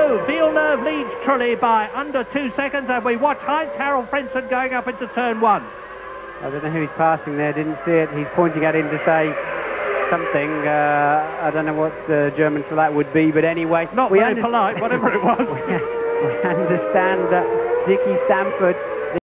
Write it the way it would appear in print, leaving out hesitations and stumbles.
So Villeneuve leads Trulli by under 2 seconds, and we watch Heinz-Harald Frentzen going up into turn 1. I don't know who he's passing there, didn't see it. He's pointing at him to say something. I don't know what the German for that would be, but anyway. Not very polite, whatever it was. We understand that Dickie Stanford